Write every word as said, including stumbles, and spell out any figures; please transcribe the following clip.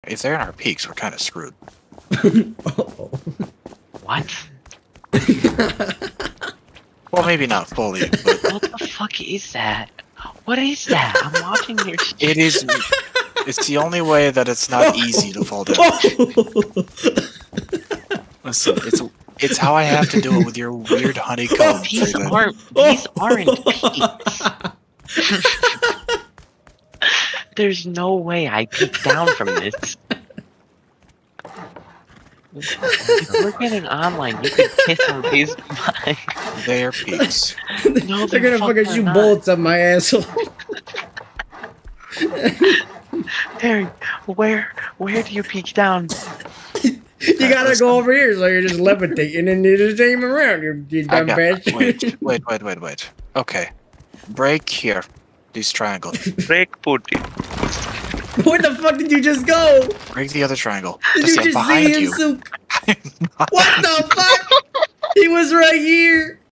if they're in our peaks, we're kind of screwed. Uh-oh. What? Well, maybe not fully, but What the fuck is that? What is that? I'm watching your shit. it is. It's the only way that it's not easy to fall down. Listen, it's it's how I have to do it with your weird honeycomb. These thing. aren't these aren't peaks. There's no way I peek down from this. If we're getting online, you could kiss and raise my. They're peaks. No, They're gonna fucking shoot not. bullets up my asshole. Peri, where where do you peek down? You gotta go over here, so you're just levitating and you just aim around. You're, you I dumb got, bitch. wait, wait, wait, wait, wait. Okay, break here. These triangles. Break Putin. Where the fuck did you just go? Break the other triangle. Did The you same just behind see him? you. So... What the fuck? He was right here.